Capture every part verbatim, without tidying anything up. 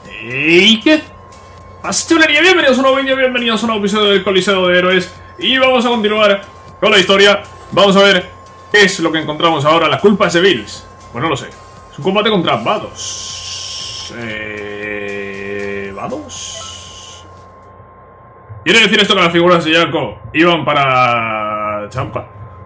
¿Y qué pastelería? Bienvenidos a un nuevo vídeo, bienvenidos a un nuevo episodio del Coliseo de Héroes. Y vamos a continuar con la historia. Vamos a ver qué es lo que encontramos ahora. Las culpas de Bills. Pues no lo sé. Es un combate contra Vados. Eh... ¿Vados? ¿Quiere decir esto que las figuras de Jaco iban para Champa?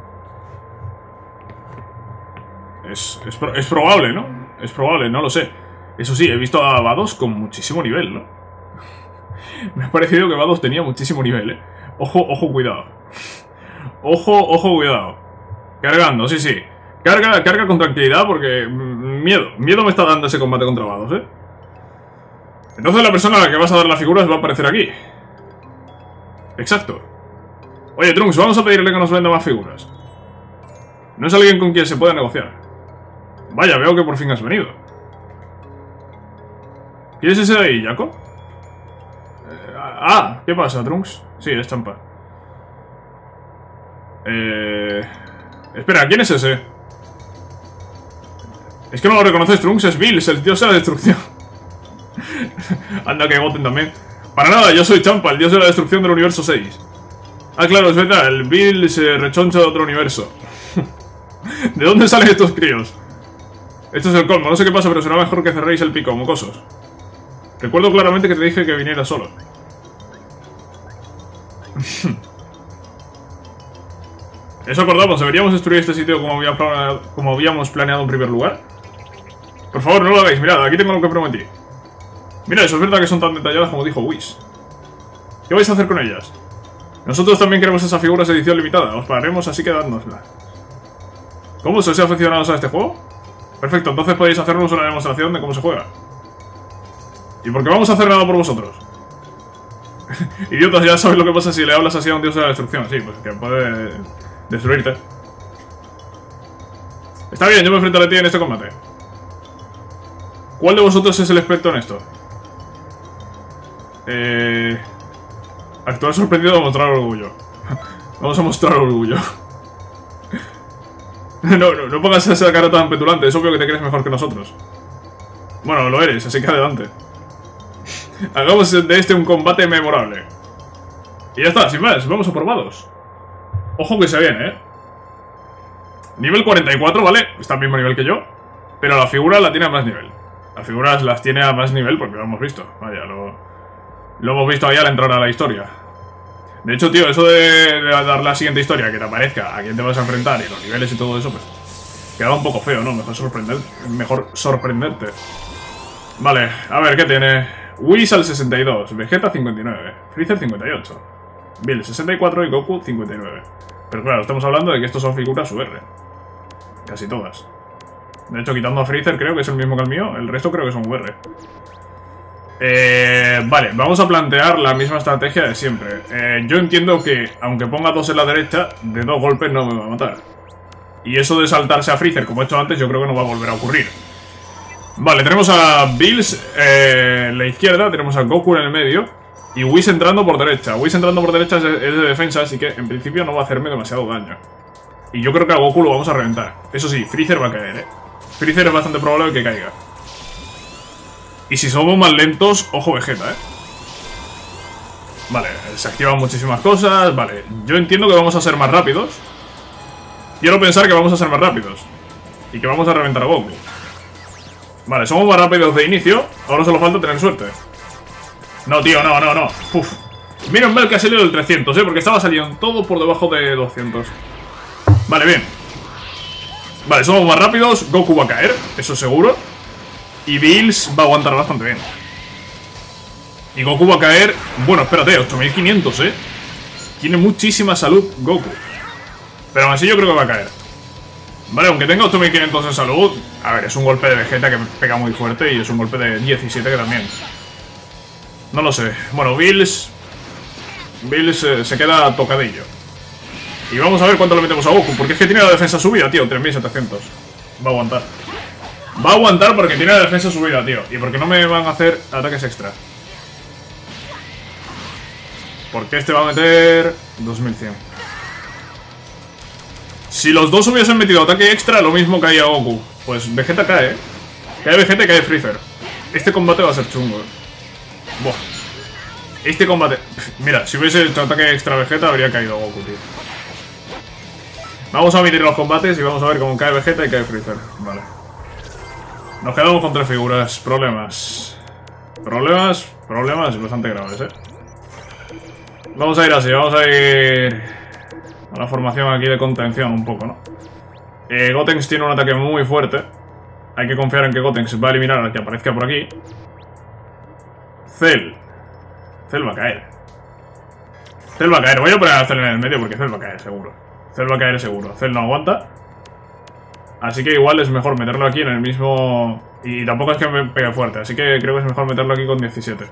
Es, es, es probable, ¿no? Es probable, no lo sé. Eso sí, he visto a Vados con muchísimo nivel, ¿no? Me ha parecido que Vados tenía muchísimo nivel, ¿eh? Ojo, ojo, cuidado. Ojo, ojo, cuidado. Cargando, sí, sí. Carga, carga con tranquilidad porque... Miedo, miedo me está dando ese combate contra Vados, ¿eh? Entonces la persona a la que vas a dar las figuras va a aparecer aquí. Exacto. Oye, Trunks, vamos a pedirle que nos venda más figuras. No es alguien con quien se pueda negociar. Vaya, veo que por fin has venido. ¿Quieres ese de ahí, Jaco? Eh, ah, ¿qué pasa, Trunks? Sí, es Champa. Eh... Espera, ¿quién es ese? Es que no lo reconoces, Trunks, es Bills, el dios de la destrucción. Anda, que voten también. Para nada, yo soy Champa, el dios de la destrucción del universo seis. Ah, claro, es verdad, el Bills se rechoncha de otro universo. ¿De dónde salen estos críos? Esto es el colmo, no sé qué pasa, pero será mejor que cerréis el pico, mocosos. Recuerdo claramente que te dije que viniera solo. Eso acordamos, ¿deberíamos destruir este sitio como habíamos planeado, como habíamos planeado en primer lugar? Por favor, no lo hagáis, mirad, aquí tengo lo que prometí. Mira, eso es verdad que son tan detalladas como dijo Whis. ¿Qué vais a hacer con ellas? Nosotros también queremos esas figuras de edición limitada, os pagaremos, así que dádnosla. ¿Cómo? ¿Sois aficionados a este juego? Perfecto, entonces podéis hacernos una demostración de cómo se juega. ¿Y por qué vamos a hacer nada por vosotros? Idiotas, ya sabes lo que pasa si le hablas así a un dios de la destrucción. Sí, pues que puede destruirte. Está bien, yo me enfrentaré a ti en este combate. ¿Cuál de vosotros es el experto en esto? Eh... Actuar sorprendido o mostrar orgullo. Vamos a mostrar orgullo. No, no, no pongas esa cara tan petulante, es obvio que te crees mejor que nosotros. Bueno, lo eres, así que adelante. Hagamos de este un combate memorable. Y ya está, sin más, vamos a por Vados. Ojo que se viene, ¿eh? Nivel cuarenta y cuatro, ¿vale? Está al mismo nivel que yo. Pero la figura la tiene a más nivel. Las figuras las tiene a más nivel porque lo hemos visto. Vaya, lo, lo hemos visto ahí al entrar a la historia. De hecho, tío, eso de, de dar la siguiente historia, que te aparezca a quién te vas a enfrentar y los niveles y todo eso, pues queda un poco feo, ¿no? Mejor sorprender, mejor sorprenderte. Vale, a ver, ¿qué tiene? Whis al sesenta y dos, Vegeta cincuenta y nueve, Freezer cincuenta y ocho, Bill sesenta y cuatro y Goku cincuenta y nueve. Pero claro, estamos hablando de que estos son figuras U R. Casi todas. De hecho, quitando a Freezer, creo que es el mismo que el mío, el resto creo que son U R. Eh, vale, vamos a plantear la misma estrategia de siempre. eh, Yo entiendo que, aunque ponga dos en la derecha, de dos golpes no me va a matar. Y eso de saltarse a Freezer, como he hecho antes, yo creo que no va a volver a ocurrir. Vale, tenemos a Bills eh, en la izquierda, tenemos a Goku en el medio y Whis entrando por derecha. Whis entrando por derecha es de, es de defensa, así que en principio no va a hacerme demasiado daño. Y yo creo que a Goku lo vamos a reventar. Eso sí, Freezer va a caer, eh Freezer es bastante probable que caiga. Y si somos más lentos, ojo Vegeta, eh Vale, se activan muchísimas cosas. Vale, yo entiendo que vamos a ser más rápidos. Quiero pensar que vamos a ser más rápidos y que vamos a reventar a Goku. Vale, somos más rápidos de inicio. Ahora solo falta tener suerte. No, tío, no, no, no. Uf. Menos mal que ha salido el trescientos, eh porque estaba saliendo todo por debajo de doscientos. Vale, bien. Vale, somos más rápidos. Goku va a caer, eso seguro. Y Bills va a aguantar bastante bien. Y Goku va a caer... Bueno, espérate, ocho mil quinientos, eh Tiene muchísima salud Goku. Pero aún así yo creo que va a caer. Vale, aunque tenga ocho mil quinientos en salud, a ver, es un golpe de Vegeta que pega muy fuerte y es un golpe de diecisiete que también. No lo sé. Bueno, Bills... Bills eh, se queda tocadillo. Y vamos a ver cuánto le metemos a Goku, porque es que tiene la defensa subida, tío, tres mil setecientos. Va a aguantar. Va a aguantar porque tiene la defensa subida, tío. Y porque no me van a hacer ataques extra. Porque este va a meter dos mil cien. Si los dos hubiesen metido ataque extra, lo mismo caía Goku. Pues Vegeta cae, ¿eh? Cae Vegeta y cae Freezer. Este combate va a ser chungo, eh. Buah. Este combate... Mira, si hubiese hecho ataque extra Vegeta habría caído Goku, tío. Vamos a omitir los combates y vamos a ver cómo cae Vegeta y cae Freezer. Vale. Nos quedamos con tres figuras. Problemas. Problemas, problemas bastante graves, eh. Vamos a ir así, vamos a ir a la formación aquí de contención un poco, ¿no? Eh, Gotenks tiene un ataque muy fuerte. Hay que confiar en que Gotenks va a eliminar al que aparezca por aquí. Cell. Cell va a caer. Cell va a caer. Voy a poner a Cell en el medio porque Cell va a caer, seguro. Cell va a caer seguro. Cell no aguanta. Así que igual es mejor meterlo aquí en el mismo... Y tampoco es que me pegue fuerte. Así que creo que es mejor meterlo aquí con diecisiete.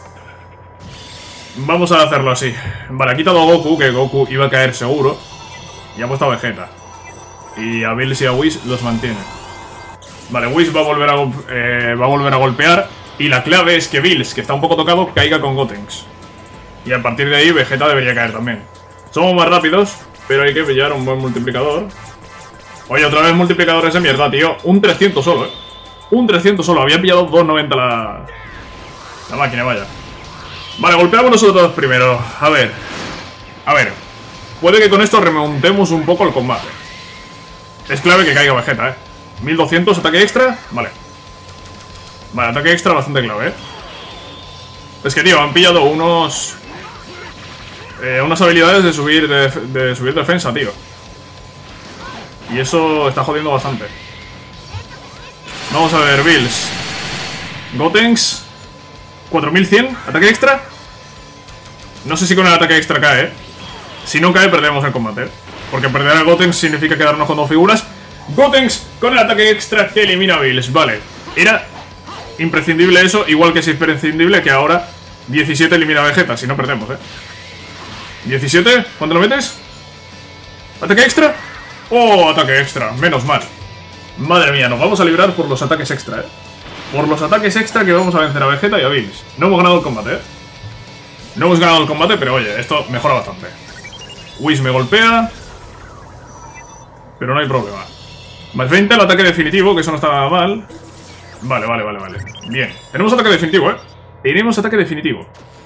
Vamos a hacerlo así. Vale, ha quitado a Goku, que Goku iba a caer seguro. Y ha puesto a Vegeta. Y a Bills y a Whis los mantiene. Vale, Whis va a volver a, eh, va a volver a golpear. Y la clave es que Bills, que está un poco tocado, caiga con Gotenks. Y a partir de ahí Vegeta debería caer también. Somos más rápidos, pero hay que pillar un buen multiplicador. Oye, otra vez multiplicadores de mierda, tío. Un trescientos solo, eh. Un trescientos solo. Había pillado dos noventa la... La máquina, vaya. Vale, golpeamos nosotros primero. A ver. A ver. Puede que con esto remontemos un poco el combate. Es clave que caiga Vegeta, eh. mil doscientos, ataque extra. Vale. Vale, ataque extra bastante clave, eh. Es que, tío, han pillado unos... Eh, unas habilidades de subir, de, de subir defensa, tío. Y eso está jodiendo bastante. Vamos a ver, Bills. Gotenks. cuatro mil cien, ataque extra. No sé si con el ataque extra cae, ¿eh? Si no cae, perdemos el combate, ¿eh? Porque perder a Gotenks significa quedarnos con dos figuras. Gotenks con el ataque extra que elimina a Bills. Vale, era imprescindible eso. Igual que es imprescindible que ahora diecisiete elimina a Vegeta. Si no, perdemos, ¿eh? diecisiete, ¿cuánto lo metes? ¿Ataque extra? ¡Oh, ataque extra! Menos mal. Madre mía, nos vamos a librar por los ataques extra, ¿eh? Por los ataques extra que vamos a vencer a Vegeta y a Bills. No hemos ganado el combate, ¿eh? No hemos ganado el combate, pero oye, esto mejora bastante. Whis me golpea. Pero no hay problema. Más veinte el ataque definitivo, que eso no está nada mal. Vale, vale, vale, vale. Bien. Tenemos ataque definitivo, ¿eh? Tenemos ataque definitivo.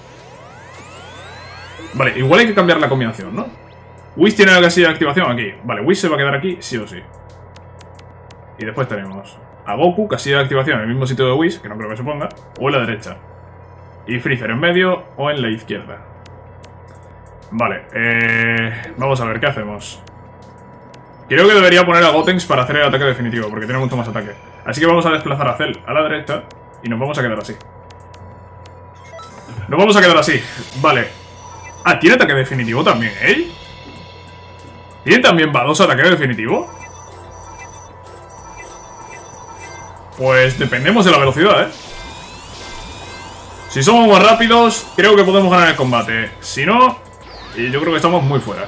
Vale, igual hay que cambiar la combinación, ¿no? Whis tiene la casilla de activación aquí. Vale, Whis se va a quedar aquí, sí o sí. Y después tenemos a Goku, casilla de activación en el mismo sitio de Whis, que no creo que se ponga, o en la derecha. Y Freezer en medio o en la izquierda. Vale, eh, vamos a ver qué hacemos. Creo que debería poner a Gotenks para hacer el ataque definitivo, porque tiene mucho más ataque. Así que vamos a desplazar a Cell a la derecha y nos vamos a quedar así. Nos vamos a quedar así, vale. Ah, tiene ataque definitivo también, ¿eh? ¿Tiene también Vados ataque definitivo? Pues dependemos de la velocidad, ¿eh? Si somos más rápidos, creo que podemos ganar el combate. Si no, y yo creo que estamos muy fuera.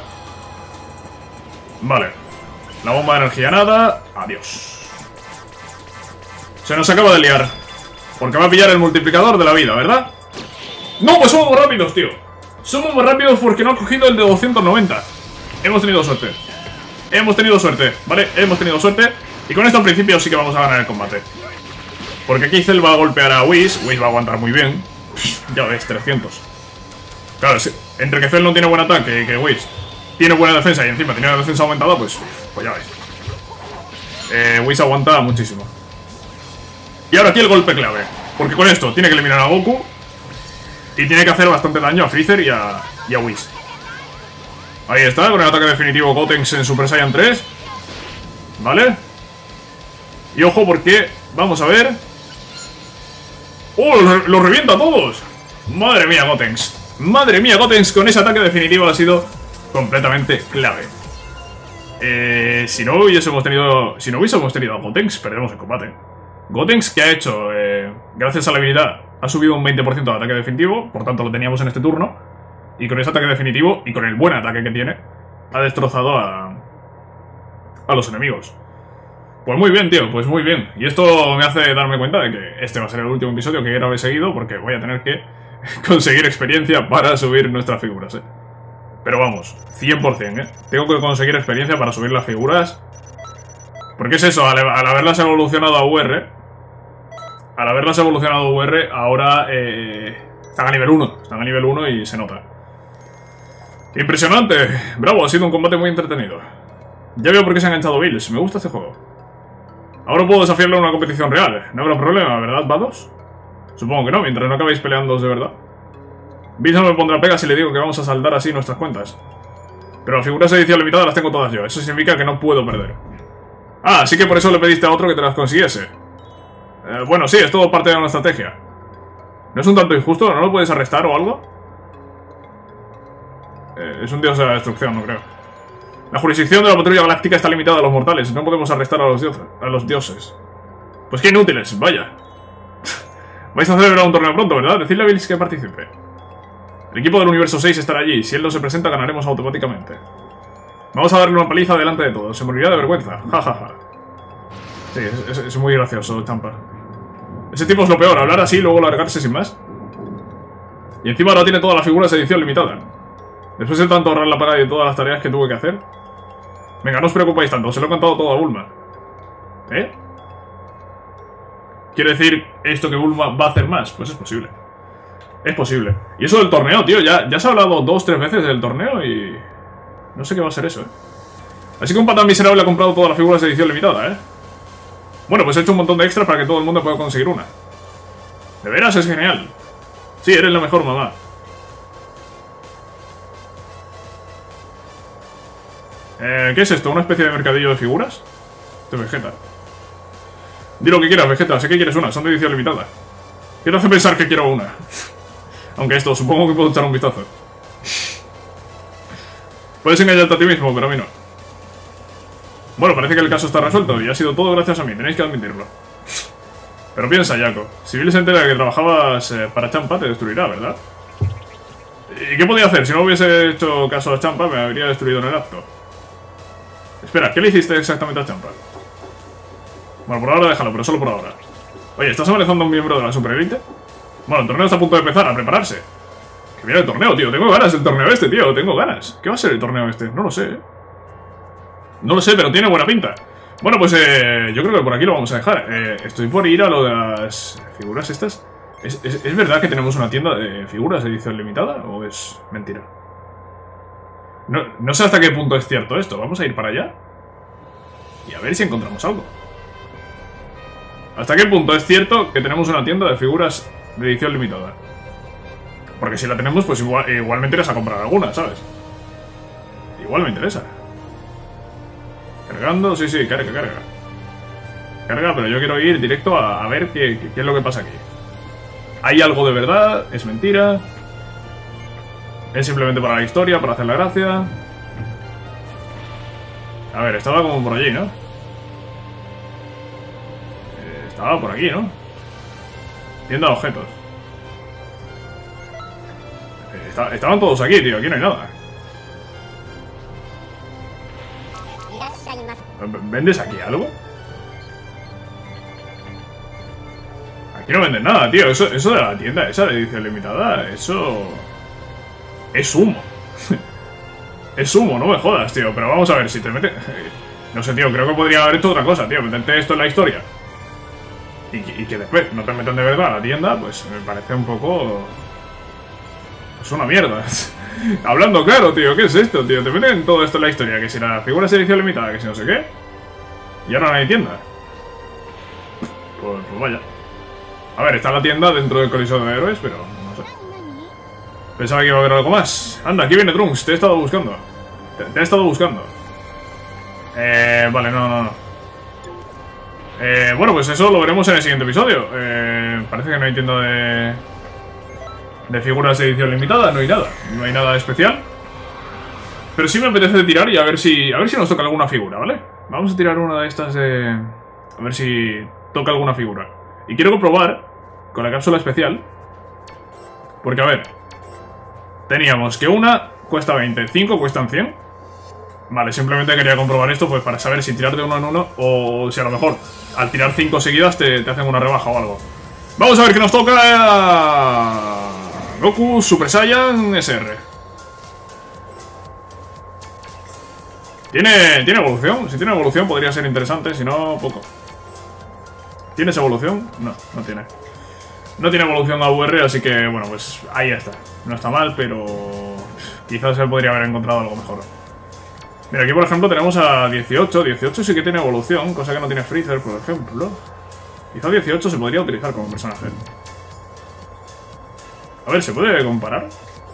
Vale. La bomba de energía nada. Adiós. Se nos acaba de liar. Porque va a pillar el multiplicador de la vida, ¿verdad? No, pues somos más rápidos, tío. Somos más rápidos porque no ha cogido el de doscientos noventa. Hemos tenido suerte. Hemos tenido suerte, ¿vale? Hemos tenido suerte. Y con esto en principio sí que vamos a ganar el combate. Porque aquí Cell va a golpear a Whis. Whis va a aguantar muy bien. Ya ves, trescientos. Claro, si, entre que Cell no tiene buen ataque y que Whis tiene buena defensa y encima tiene una defensa aumentada, pues, pues ya ves. Eh, Whis aguanta muchísimo. Y ahora aquí el golpe clave. Porque con esto tiene que eliminar a Goku. Y tiene que hacer bastante daño a Freezer y a, y a Whis. Ahí está, con el ataque definitivo Gotenks en Super Saiyan tres. ¿Vale? Y ojo porque, vamos a ver. ¡Oh, los lo revienta a todos! Madre mía, Gotenks. Madre mía, Gotenks con ese ataque definitivo ha sido completamente clave. Eh, si no hubiésemos tenido... Si no hubiésemos tenido a Gotenks, perdemos el combate. Gotenks, ¿qué ha hecho? Eh, gracias a la habilidad, ha subido un veinte por ciento de ataque definitivo. Por tanto, lo teníamos en este turno. Y con ese ataque definitivo, y con el buen ataque que tiene, ha destrozado a... a los enemigos. Pues muy bien, tío, pues muy bien. Y esto me hace darme cuenta de que este va a ser el último episodio que grabe seguido, porque voy a tener que conseguir experiencia para subir nuestras figuras, eh. Pero vamos, cien por cien, eh. Tengo que conseguir experiencia para subir las figuras. Porque es eso, al, al haberlas evolucionado a U R, al haberlas evolucionado U R, ahora eh, están a nivel uno. Están a nivel uno y se nota. ¡Impresionante! Bravo, ha sido un combate muy entretenido. Ya veo por qué se ha enganchado Bills. Me gusta este juego. Ahora puedo desafiarle a una competición real. No habrá problema, ¿verdad, vados? Supongo que no, mientras no acabéis peleándoos de verdad. Bills no me pondrá pega si le digo que vamos a saldar así nuestras cuentas. Pero las figuras de edición limitada las tengo todas yo. Eso significa que no puedo perder. Ah, así que por eso le pediste a otro que te las consiguiese. Eh, bueno, sí, es todo parte de una estrategia. ¿No es un tanto injusto? ¿No lo puedes arrestar o algo? Eh, es un dios de la destrucción, no creo. La jurisdicción de la patrulla galáctica está limitada a los mortales. No podemos arrestar a los, dioses, a los dioses. Pues qué inútiles, vaya. Vais a celebrar un torneo pronto, ¿verdad? Decidle a Bills que participe. El equipo del universo seis estará allí. Si él no se presenta, ganaremos automáticamente. Vamos a darle una paliza delante de todos. Se morirá de vergüenza. Ja, ja, ja. Sí, es, es, es muy gracioso, Champa. Ese tipo es lo peor. Hablar así y luego largarse sin más. Y encima ahora tiene todas las figuras de edición limitada. Después de tanto ahorrar la paga y todas las tareas que tuve que hacer. Venga, no os preocupéis tanto. Se lo he contado todo a Bulma. ¿Eh? ¿Quiere decir esto que Bulma va a hacer más? Pues es posible. Es posible. Y eso del torneo, tío. Ya, ya se ha hablado dos, tres veces del torneo y... no sé qué va a ser eso, ¿eh? Así que un patán miserable ha comprado todas las figuras de edición limitada, ¿eh? Bueno, pues he hecho un montón de extras para que todo el mundo pueda conseguir una. De veras, es genial. Sí, eres la mejor, mamá. Eh, ¿Qué es esto? ¿Una especie de mercadillo de figuras? De Vegeta. Di lo que quieras, Vegeta. Sé que quieres una. Son de edición limitada. ¿Qué te hace pensar que quiero una? Aunque esto, supongo que puedo echar un vistazo. Puedes engañarte a ti mismo, pero a mí no. Bueno, parece que el caso está resuelto y ha sido todo gracias a mí. Tenéis que admitirlo. Pero piensa, Jaco. Si Bill se entera de que trabajabas eh, para Champa, te destruirá, ¿verdad? ¿Y qué podía hacer? Si no hubiese hecho caso a Champa, me habría destruido en el acto. Espera, ¿qué le hiciste exactamente a Champa? Bueno, por ahora déjalo, pero solo por ahora. Oye, ¿estás amenazando a un miembro de la Super Elite? Bueno, el torneo está a punto de empezar, a prepararse. Que viene el torneo, tío. Tengo ganas del torneo este, tío. Tengo ganas. ¿Qué va a ser el torneo este? No lo sé, ¿eh? No lo sé, pero tiene buena pinta. Bueno, pues eh, yo creo que por aquí lo vamos a dejar. Eh, estoy por ir a lo de las figuras estas. ¿Es, es, ¿Es verdad que tenemos una tienda de figuras de edición limitada? ¿O es mentira? No, no sé hasta qué punto es cierto esto. Vamos a ir para allá y a ver si encontramos algo. ¿Hasta qué punto es cierto que tenemos una tienda de figuras de edición limitada? Porque si la tenemos, pues igual, igual me interesa comprar alguna, ¿sabes? Igual me interesa. Cargando, sí, sí, carga, carga. Carga, pero yo quiero ir directo a, a ver qué, qué, qué es lo que pasa aquí. ¿Hay algo de verdad? ¿Es mentira? ¿Es simplemente para la historia, para hacer la gracia? A ver, estaba como por allí, ¿no? Eh, estaba por aquí, ¿no? Tienda de objetos. Eh, está, estaban todos aquí, tío, aquí no hay nada. ¿Vendes aquí algo? Aquí no venden nada, tío. Eso, eso de la tienda esa de edición limitada, eso... es humo. Es humo, no me jodas, tío. Pero vamos a ver, si te metes... No sé, tío, creo que podría haber hecho otra cosa, tío. Meterte esto en la historia y, y que después no te metan de verdad a la tienda, pues me parece un poco... es una mierda. Hablando claro, tío, ¿qué es esto, tío? Te meten todo esto en la historia, que si la figura es edición limitada, que si no sé qué. Y ahora no hay tienda. Pues, pues vaya. A ver, está la tienda dentro del Coliseo de Héroes, pero no sé. Pensaba que iba a haber algo más. Anda, aquí viene Trunks, te he estado buscando. Te, te he estado buscando. Eh, vale, no, no, no. Eh, bueno, pues eso lo veremos en el siguiente episodio. Eh, parece que no hay tienda de... de figuras de edición limitada, no hay nada. No hay nada especial. Pero sí me apetece tirar y a ver si... a ver si nos toca alguna figura, ¿vale? Vamos a tirar una de estas de... a ver si toca alguna figura. Y quiero comprobar con la cápsula especial. Porque, a ver, teníamos que una cuesta veinte, cinco cuestan cien. Vale, simplemente quería comprobar esto pues para saber si tirar de uno en uno o si a lo mejor al tirar cinco seguidas te, te hacen una rebaja o algo. Vamos a ver qué nos toca. Goku Super Saiyan S R. ¿Tiene, ¿Tiene evolución? Si tiene evolución podría ser interesante, si no, poco. ¿Tienes evolución? No, no tiene. No tiene evolución a U R, así que, bueno, pues ahí está. No está mal, pero quizás se podría haber encontrado algo mejor. Mira, aquí por ejemplo tenemos a dieciocho. dieciocho sí que tiene evolución, cosa que no tiene Freezer, por ejemplo. Quizás dieciocho se podría utilizar como personaje. A ver, ¿se puede comparar?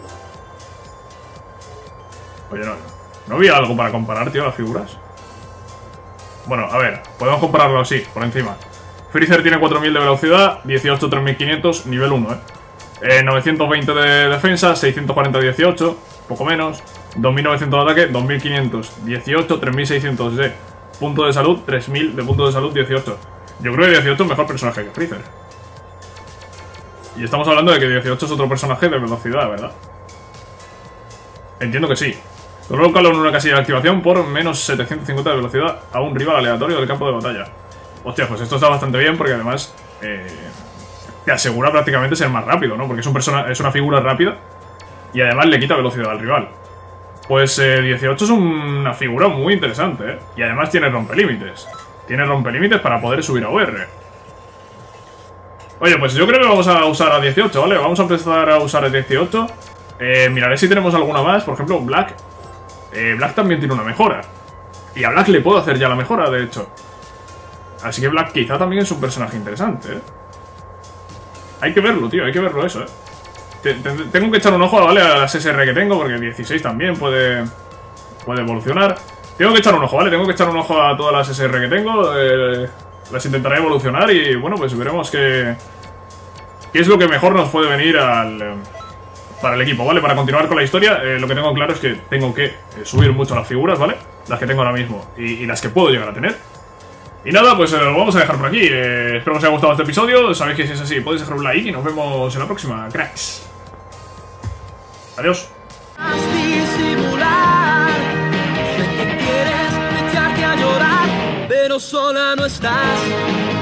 Oye, no, ¿no había algo para comparar, tío, las figuras? Bueno, a ver, podemos compararlo así, por encima. Freezer tiene cuatro mil de velocidad, dieciocho tres mil quinientos, nivel uno, ¿eh? eh novecientos veinte de defensa, seiscientos cuarenta de dieciocho, poco menos. dos mil novecientos de ataque, dos mil quinientos, dieciocho, tres mil seiscientos de punto de salud, tres mil de punto de salud, dieciocho. Yo creo que dieciocho es mejor personaje que Freezer. Y estamos hablando de que dieciocho es otro personaje de velocidad, ¿verdad? Entiendo que sí. Colócalo en una casilla de activación por menos setecientos cincuenta de velocidad a un rival aleatorio del campo de batalla. Hostia, pues esto está bastante bien porque además eh, te asegura prácticamente ser más rápido, ¿no? Porque es, un persona, es una figura rápida y además le quita velocidad al rival. Pues eh, dieciocho es una figura muy interesante, ¿eh? Y además tiene rompelímites. Tiene rompelímites para poder subir a U R. Oye, pues yo creo que vamos a usar a dieciocho, ¿vale? Vamos a empezar a usar a dieciocho. Eh, miraré si tenemos alguna más. Por ejemplo, Black. Eh, Black también tiene una mejora. Y a Black le puedo hacer ya la mejora, de hecho. Así que Black quizá también es un personaje interesante, ¿eh? Hay que verlo, tío, hay que verlo eso, ¿eh? Tengo que echar un ojo, ¿vale? A las S R que tengo, porque dieciséis también puede, puede evolucionar. Tengo que echar un ojo, ¿vale? Tengo que echar un ojo a todas las S R que tengo. Eh, las intentaré evolucionar y, bueno, pues veremos qué, qué es lo que mejor nos puede venir al, para el equipo, ¿vale? Para continuar con la historia, eh, lo que tengo claro es que tengo que eh, subir mucho las figuras, ¿vale? Las que tengo ahora mismo y, y las que puedo llegar a tener. Y nada, pues eh, lo vamos a dejar por aquí. Eh, espero que os haya gustado este episodio. Sabéis que si es así, podéis dejar un like y nos vemos en la próxima, cracks. Adiós. Pero sola no estás.